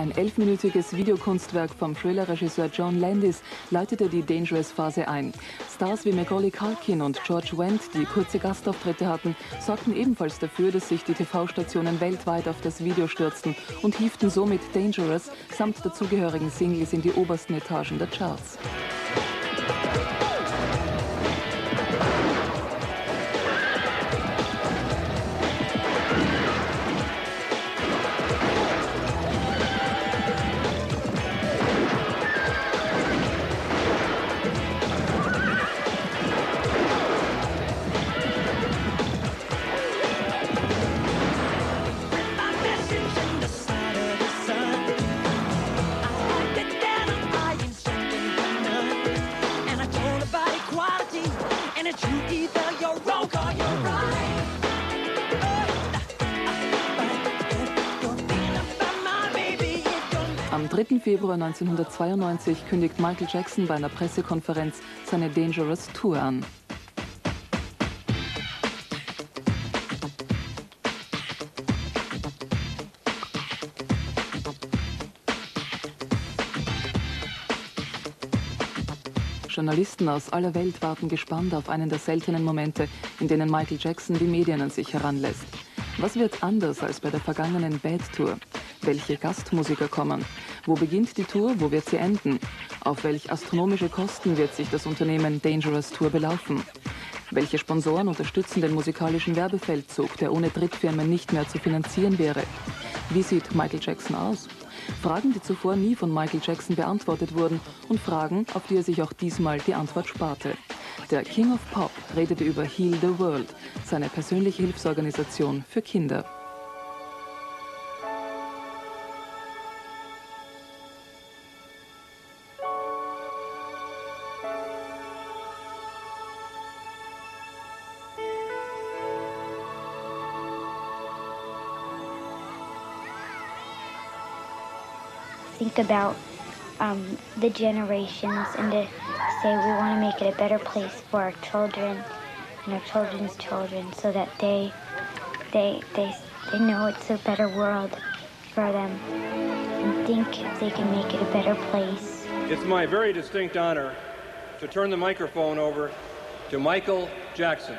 Ein 11-minütiges Videokunstwerk vom Thriller-Regisseur John Landis leitete die Dangerous-Phase ein. Stars wie Macaulay Culkin und George Wendt, die kurze Gastauftritte hatten, sorgten ebenfalls dafür, dass sich die TV-Stationen weltweit auf das Video stürzten und hieften somit Dangerous samt dazugehörigen Singles in die obersten Etagen der Charts. Am 3. Februar 1992 kündigt Michael Jackson bei einer Pressekonferenz seine Dangerous Tour an. Journalisten aus aller Welt warten gespannt auf einen der seltenen Momente, in denen Michael Jackson die Medien an sich heranlässt. Was wird anders als bei der vergangenen Bad Tour? Welche Gastmusiker kommen? Wo beginnt die Tour? Wo wird sie enden? Auf welch astronomische Kosten wird sich das Unternehmen Dangerous Tour belaufen? Welche Sponsoren unterstützen den musikalischen Werbefeldzug, der ohne Drittfirmen nicht mehr zu finanzieren wäre? Wie sieht Michael Jackson aus? Fragen, die zuvor nie von Michael Jackson beantwortet wurden und Fragen, auf die er sich auch diesmal die Antwort sparte. Der King of Pop redete über Heal the World, seine persönliche Hilfsorganisation für Kinder. Think about the generations and to say we want to make it a better place for our children and our children's children so that they know it's a better world for them and think they can make it a better place. It's my very distinct honor to turn the microphone over to Michael Jackson.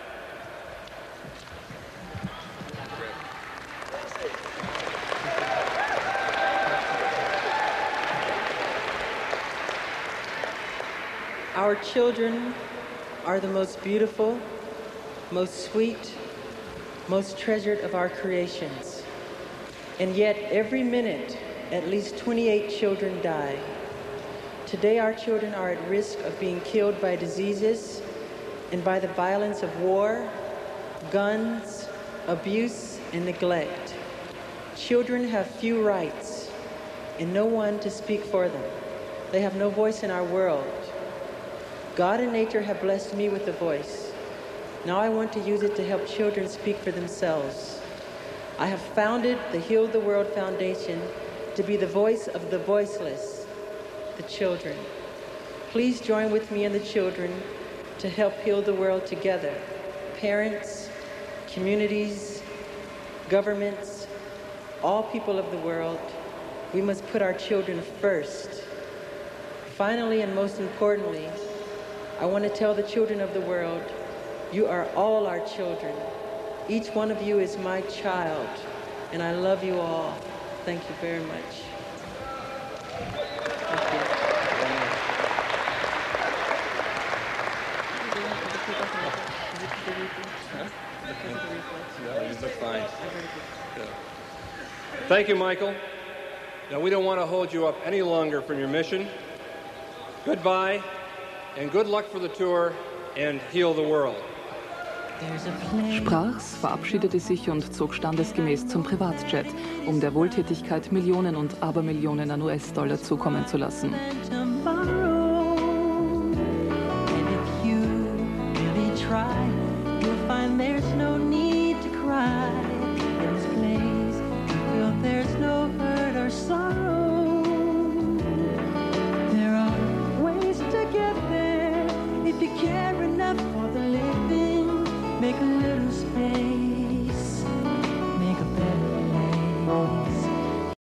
Our children are the most beautiful, most sweet, most treasured of our creations. And yet, every minute, at least 28 children die. Today, our children are at risk of being killed by diseases and by the violence of war, guns, abuse, and neglect. Children have few rights and no one to speak for them. They have no voice in our world. God and nature have blessed me with a voice. Now I want to use it to help children speak for themselves. I have founded the Heal the World Foundation to be the voice of the voiceless, the children. Please join with me and the children to help heal the world together. Parents, communities, governments, all people of the world, we must put our children first. Finally, and most importantly, I want to tell the children of the world, you are all our children. Each one of you is my child, and I love you all. Thank you very much. Thank you. No, you look fine. Thank you, Michael. Now, we don't want to hold you up any longer from your mission. Goodbye. And good luck for the tour and heal the world. Sprach's, verabschiedete sich und zog standesgemäß zum Privatjet, um der Wohltätigkeit Millionen und Abermillionen an US-Dollar zukommen zu lassen.